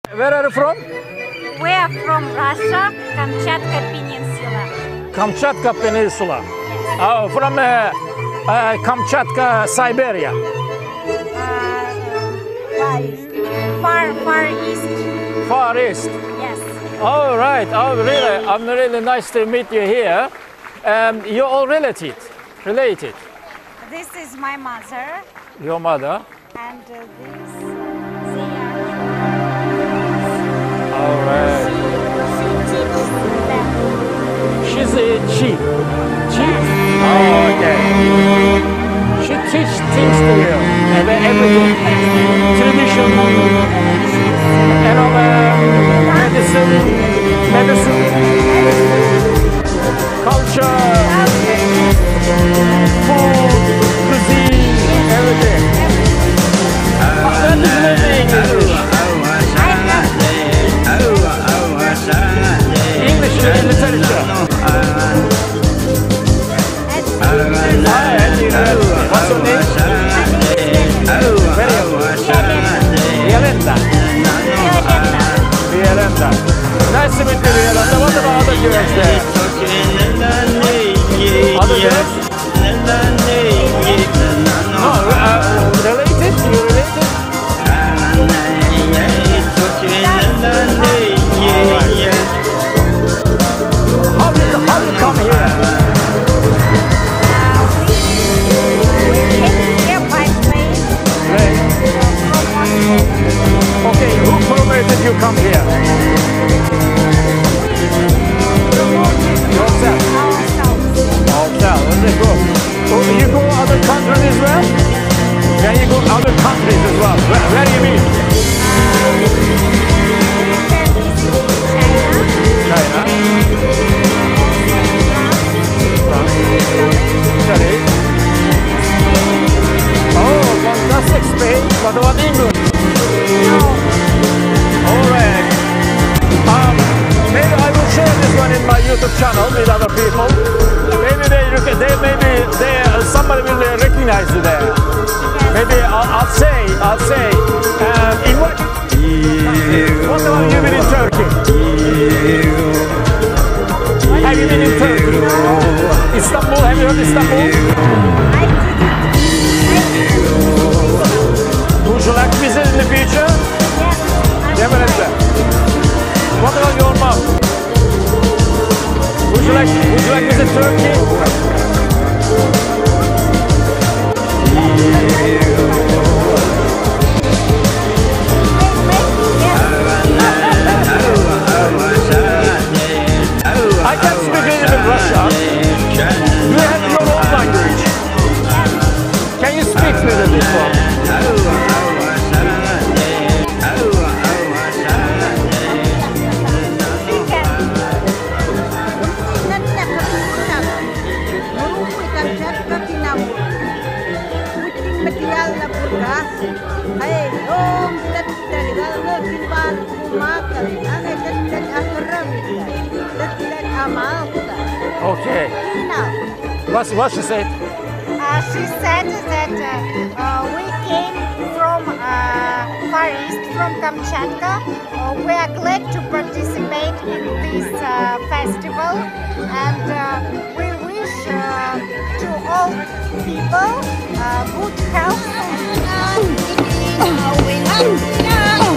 Where are you from? We are from Russia, Kamchatka Peninsula. Kamchatka Peninsula. Oh, from Kamchatka, Siberia. Far east. Far East. Yes. All right. Oh, really? I'm really nice to meet you here. You're all related. This is my mother, Your mother. and this All right. She's a she. Oh, okay. She teach things to you. Everything. Tradition. And all medicine. Culture. Food. Cuisine. Everything. That is living English. English literature. What's your name? Violetta. Nice to meet you, Violetta. What about other girls there? Other girls? No, related? You related? How did you come here? Okay, who promoted you come here? Yourself. Ourselves. Very good. So you go other countries as well? Can you go other countries as well? Where do you mean? China. France. Italy. Oh, fantastic. Spain. What about England? Alright. Maybe I will share this one in my YouTube channel with other people. Maybe somebody will recognize you there. Maybe I'll say, in what about you been in Turkey? Have you been in Turkey? Istanbul, have you heard Istanbul? Would you like to visit in the future? Definitely. What about your mom? Would you like to visit Turkey? I can speak a little bit Russian. Do you have your own language? Can you speak a little bit for me? Okay. What she said? She said that we came from Far East, from Kamchatka. We are glad to participate in this festival, and we wish to all people good health.